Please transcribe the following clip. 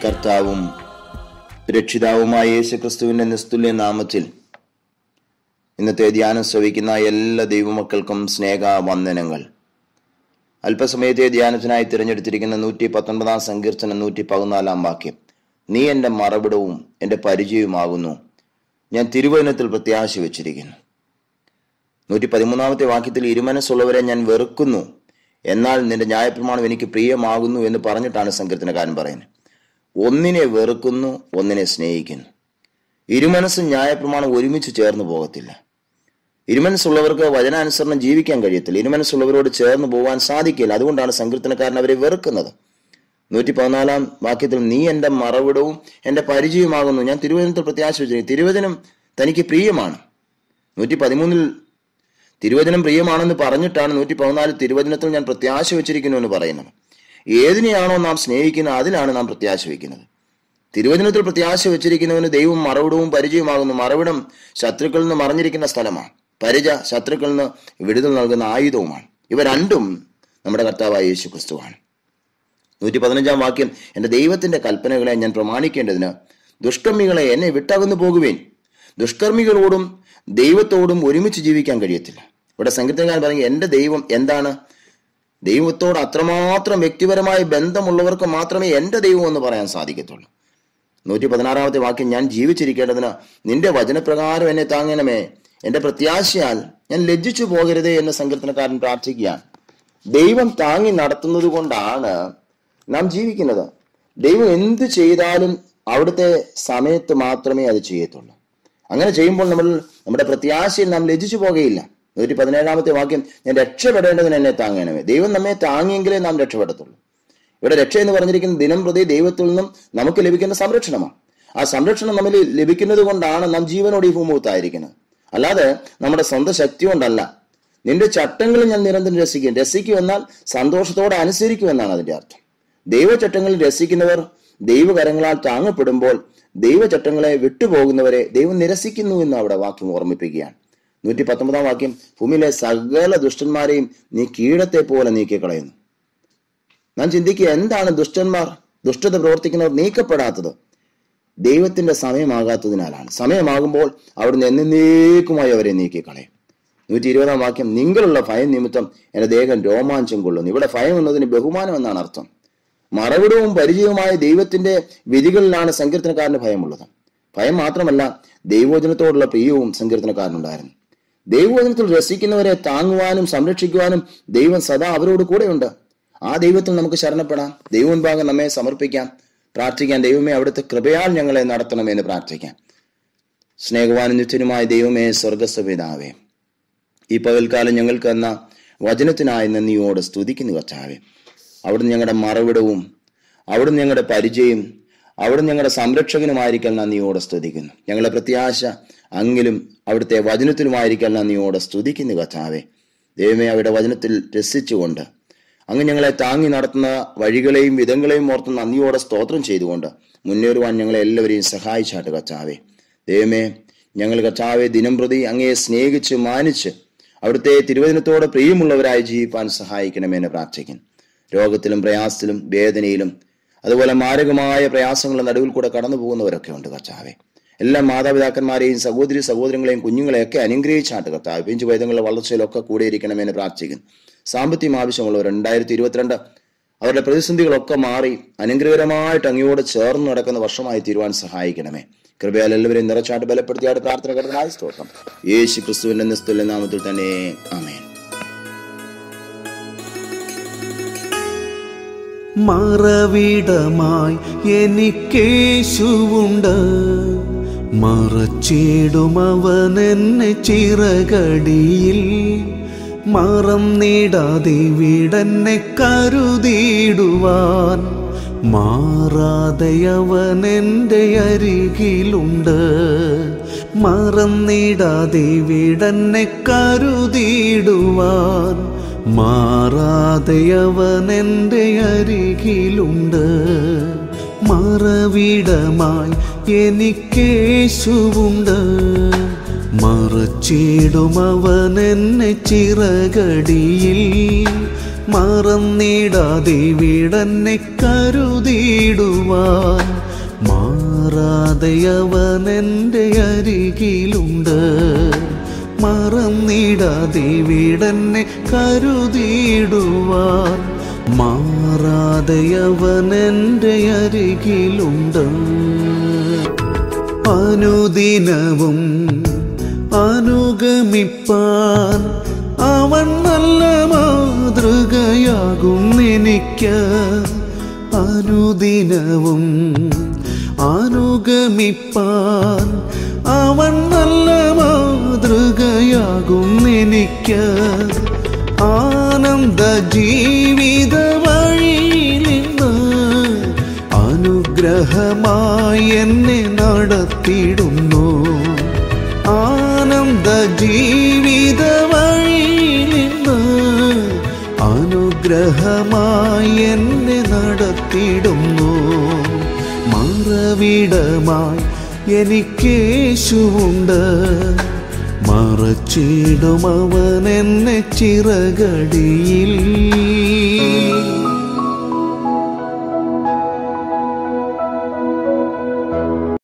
കർത്താവും രക്ഷിതാവുമായ യേശുക്രിസ്തുവിന്റെ നിസ്തുല്യ നാമത്തിൽ ഇന്നത്തെ ധ്യാനം ശ്രവിക്കുന്ന എല്ലാ ദൈവമക്കൾക്കും സ്നേഹവന്ദനങ്ങൾ. അല്പസമയത്തെ ധ്യാനത്തിനായി തിരഞ്ഞെടുത്തിരിക്കുന്ന 119 സങ്കീർത്തനം 114 വാക്യം. നീ എൻ്റെ മറവിടവും എൻ്റെ പരിചയവുമാകുന്നു, ഞാൻ തിരുവചനത്തിൽ പ്രത്യാശ വെച്ചിരിക്കുന്നു. 113 വാക്യത്തിൽ ഇരുമനസ്സുള്ളവരെ ഞാൻ വെറുക്കുന്നു, എന്നാൽ നിന്റെ ന്യായപ്രമാണം എനിക്ക് പ്രിയമാകുന്നു എന്ന് പറഞ്ഞിട്ടാണ് സങ്കീർത്തനക്കാരൻ പറയുന്നത്. ഒന്നിനെ വെറുക്കുന്നു, ഒന്നിനെ സ്നേഹിക്കുന്നു. ഇരുമനസ്സും ന്യായപ്രമാണം ഒരുമിച്ച് ചേർന്ന് പോകത്തില്ല. ഇരുമനസ്സുള്ളവർക്ക് വചനാനുസരണം ജീവിക്കാൻ കഴിയത്തില്ല. ഇരുമനസ്സുള്ളവരോട് ചേർന്ന് പോകാൻ സാധിക്കില്ല. അതുകൊണ്ടാണ് സങ്കീർത്തനക്കാരൻ അവരെ വെറുക്കുന്നത്. 114 വാക്യത്തിൽ നീ എൻ്റെ മറവിടവും എൻ്റെ പരിചയമാകുന്നു, ഞാൻ തിരുവചനത്തിൽ പ്രത്യാശ വെച്ചിരിക്കുന്നു. തിരുവചനം തനിക്ക് പ്രിയമാണ്. 113 തിരുവചനം പ്രിയമാണെന്ന് പറഞ്ഞിട്ടാണ് 114 തിരുവചനത്തിൽ ഞാൻ പ്രത്യാശ വെച്ചിരിക്കുന്നു എന്ന് പറയുന്നത്. ഏതിനെയാണോ നാം സ്നേഹിക്കുന്നത് അതിലാണ് നാം പ്രത്യാശ വയ്ക്കുന്നത്. തിരുവചനത്തിൽ പ്രത്യാശ വെച്ചിരിക്കുന്നവന് ദൈവം മറവിടവും പരിചയമാകുന്നു. മറവിടം ശത്രുക്കളിൽ നിന്ന് മറഞ്ഞിരിക്കുന്ന സ്ഥലമാണ്. പരിച ശത്രുക്കളിൽ നിന്ന് വിടുതൽ നൽകുന്ന ആയുധവുമാണ്. ഇവ രണ്ടും നമ്മുടെ കർത്താവായ യേശു ക്രിസ്തുവാണ്. 115 വാക്യം എൻ്റെ ദൈവത്തിന്റെ കൽപ്പനകളെ ഞാൻ പ്രമാണിക്കേണ്ടതിന് ദുഷ്കർമ്മികളെ എന്നെ വിട്ടകന്നു പോകുവേൻ. ദുഷ്കർമ്മികളോടും ദൈവത്തോടും ഒരുമിച്ച് ജീവിക്കാൻ കഴിയത്തില്ല. ഇവിടെ സങ്കീർത്തനക്കാരൻ പറഞ്ഞു എൻ്റെ ദൈവം എന്താണ്? ദൈവത്തോട് അത്രമാത്രം വ്യക്തിപരമായ ബന്ധമുള്ളവർക്ക് മാത്രമേ എൻ്റെ ദൈവം എന്ന് പറയാൻ സാധിക്കത്തുള്ളൂ. 116 വാക്യം ഞാൻ ജീവിച്ചിരിക്കേണ്ടതിന് നിന്റെ വചനപ്രകാരം എന്നെ താങ്ങണമേ, എൻ്റെ പ്രത്യാശയാൽ ഞാൻ ലജ്ജിച്ചു പോകരുതേ എന്ന് സങ്കീർത്തനക്കാരൻ പ്രാർത്ഥിക്കുകയാണ്. ദൈവം താങ്ങി നടത്തുന്നത് കൊണ്ടാണ് നാം ജീവിക്കുന്നത്. ദൈവം എന്ത് ചെയ്താലും അവിടുത്തെ സമയത്ത് മാത്രമേ അത് ചെയ്യത്തുള്ളൂ. അങ്ങനെ ചെയ്യുമ്പോൾ നമ്മുടെ പ്രത്യാശയിൽ നാം ലജ്ജിച്ചു പോകുകയില്ല. 117 വാക്യം ഞാൻ രക്ഷപ്പെടേണ്ടതിന് എന്നെ താങ്ങണമേ. ദൈവം നമ്മെ താങ്ങിയെങ്കിലേ നാം രക്ഷപ്പെടത്തുള്ളൂ. ഇവിടെ രക്ഷ എന്ന് പറഞ്ഞിരിക്കുന്നത് ദിനം പ്രതി ദൈവത്തിൽ നിന്നും നമുക്ക് ലഭിക്കുന്ന സംരക്ഷണമാണ്. ആ സംരക്ഷണം നമ്മൾ ലഭിക്കുന്നത് കൊണ്ടാണ് നാം ജീവനോട് ഈ ഭൂമുഖത്തായിരിക്കുന്നത്. അല്ലാതെ നമ്മുടെ സ്വന്തം ശക്തി കൊണ്ടല്ല. നിന്റെ ചട്ടങ്ങളിൽ ഞാൻ നിരന്തരം രസിക്കും. രസിക്കും എന്നാൽ സന്തോഷത്തോടെ അനുസരിക്കും എന്നാണ് അതിന്റെ അർത്ഥം. ദൈവചട്ടങ്ങളിൽ രസിക്കുന്നവർ ദൈവകരങ്ങളാൽ താങ്ങപ്പെടുമ്പോൾ ദൈവചട്ടങ്ങളെ വിട്ടുപോകുന്നവരെ ദൈവം നിരസിക്കുന്നു എന്ന് അവിടെ വാക്യം ഓർമ്മിപ്പിക്കുകയാണ്. 119 വാക്യം ഭൂമിയിലെ സകല ദുഷ്ടന്മാരെയും നീ കീടത്തെ പോലെ നീക്കിക്കളയുന്നു. നാം ചിന്തിക്കുക, എന്താണ് ദുഷ്ടന്മാർ, ദുഷ്ടത പ്രവർത്തിക്കുന്നവർ നീക്കപ്പെടാത്തത്? ദൈവത്തിന്റെ സമയമാകാത്തതിനാലാണ്. സമയമാകുമ്പോൾ അവിടുന്ന് എന്നേക്കുമായി അവരെ നീക്കിക്കളയും. 120 വാക്യം നിങ്ങളുള്ള ഭയം നിമിത്തം എൻ്റെ ദേഹം രോമാഞ്ചം കൊള്ളുന്നു. ഇവിടെ ഭയം എന്നതിന് ബഹുമാനം എന്നാണ് അർത്ഥം. മറവിടവും പരിചയവുമായ ദൈവത്തിന്റെ വിധികളിലാണ് സങ്കീർത്തനക്കാരന് ഭയമുള്ളത്. ഭയം മാത്രമല്ല, ദൈവവചനത്തോടുള്ള പ്രിയവും സങ്കീർത്തനക്കാരനുണ്ടായിരുന്നു. ദൈവവചനത്തിൽ രസിക്കുന്നവരെ താങ്ങുവാനും സംരക്ഷിക്കുവാനും ദൈവം സദാ അവരോട് കൂടെയുണ്ട്. ആ ദൈവത്തിൽ നമുക്ക് ശരണപ്പെടാം. ദൈവമുൻപാകെ നമ്മെ സമർപ്പിക്കാം, പ്രാർത്ഥിക്കാം. ദൈവമേ, അവിടുത്തെ കൃപയാൽ ഞങ്ങളെ നടത്തണമെന്ന് പ്രാർത്ഥിക്കാം. സ്നേഹവാനും നിത്യനുമായ ദൈവമേ, സ്വർഗ്ഗസ്ഥ പിതാവേ, ഈ പകൽക്കാലം ഞങ്ങൾക്ക് തന്ന വചനത്തിനായി നന്ദിയോടെ സ്തുതിക്കുന്നു കർത്താവേ. അവിടുന്ന് ഞങ്ങളുടെ മറവിടവും അവിടുന്ന് ഞങ്ങളുടെ പരിചയം അവിടുന്ന് ഞങ്ങളുടെ സംരക്ഷകനുമായിരിക്കാൻ നന്ദിയോടെ സ്തുതിക്കുന്നു. ഞങ്ങളുടെ പ്രത്യാശ അങ്ങിലും അവിടുത്തെ വചനത്തിലുമായിരിക്കാൻ നന്ദിയോടെ സ്തുതിക്കുന്നു കർത്താവേ. ദൈവമേ, അവിടെ വചനത്തിൽ രസിച്ചുകൊണ്ട് അങ്ങ് ഞങ്ങളെ താങ്ങി നടത്തുന്ന വഴികളെയും വിധങ്ങളെയും ഓർത്ത് നന്ദിയോടെ സ്തോത്രം ചെയ്തുകൊണ്ട് മുന്നേറുവാൻ ഞങ്ങളെ എല്ലാവരെയും സഹായിച്ചാട്ട് കർത്താവേ. ദൈവമേ, ഞങ്ങൾ കർത്താവെ ദിനം പ്രതി അങ്ങയെ സ്നേഹിച്ച് മാനിച്ച് അവിടുത്തെ തിരുവചനത്തോടെ പ്രിയമുള്ളവരായി ജീവിപ്പാൻ സഹായിക്കണമെന്ന് പ്രാർത്ഥിക്കുന്നു. രോഗത്തിലും പ്രയാസത്തിലും വേദനയിലും അതുപോലെ മാരകമായ പ്രയാസങ്ങളുടെ നടുവിൽ കൂടെ കടന്നു പോകുന്നവരൊക്കെ ഉണ്ട് കർത്താവെ. എല്ലാ മാതാപിതാക്കന്മാരെയും സഹോദരങ്ങളെയും കുഞ്ഞുങ്ങളെയൊക്കെ അനുഗ്രഹിച്ചാട്ട് കർത്താവ് പിഞ്ചുപൈതങ്ങളുടെ വളർച്ചയിലൊക്കെ കൂടിയിരിക്കണമെന്ന് പ്രാർത്ഥിക്കുന്നു. സാമ്പത്തികം ആവശ്യമുള്ളവർ 2022 അവരുടെ പ്രതിസന്ധികളൊക്കെ മാറി അനുഗ്രഹകരമായിട്ട് അങ്ങയോട് ചേർന്ന് നടക്കുന്ന വർഷമായി തീരുവാൻ സഹായിക്കണമേ. കൃപയാൽ എല്ലാവരെയും നിറച്ചാട്ട് ബലപ്പെടുത്തിയാട്ട് പ്രാർത്ഥന കടന്നായി സ്തോത്രം. യേശു ക്രിസ്തുവിന്റെ നിസ്തുല്യ നാമത്തിൽ തന്നെ ആമേൻ. മറവിടമായി എനിക്കേശുവുണ്ട്, മറച്ചിടുമവനെന്നെ ചിറകടിയിൽ. മറന്നിടാതെ വിടന്നെ കരുതിയിടുവാൻ മാറാതെ അവനെൻ്റെ അരികിലുണ്ട്. മറന്നിടാതെ വിടന്നെ കരുതിയിടുവാൻ മാറാതെ അവനെൻ്റെ അരികിലുണ്ട്. മറവിടമായി എനിക്കേശുവുണ്ട്, മറച്ചിടുമവനെന്നെ ചിറകടിയിൽ. മറന്നിടാതെ വിടന്നെ കരുതിയിടുവാൻ അവനെൻ്റെ അരികിലുണ്ട്. മറന്നിടാതെ വീടന്നെ കരുതിയിടുവാൻ മാറാതെ അവനെൻ്റെ അരികിലുണ്ട്. അനുദിനവും അനുഗമിപ്പാൻ അവൻ നല്ല മാതൃകയാകും എനിക്ക്. അനുദിനവും അനുഗമിപ്പാൻ അവൻ നല്ല മാതൃകയാകും എനിക്ക്. ആനന്ദ ജീവിത വഴിയിൽ നിന്ന് അനുഗ്രഹമായി എന്നെ നടത്തിയിടുന്നു. ആനന്ദ ജീവിത വഴിയിൽ നിന്ന് അനുഗ്രഹമായി എന്നെ നടത്തിയിടുന്നു. മറവിടമായി എനിക്കേശുവുണ്ട്. മറച്ചിടും അവൻ എന്നെ ചിറകടിയിൽ.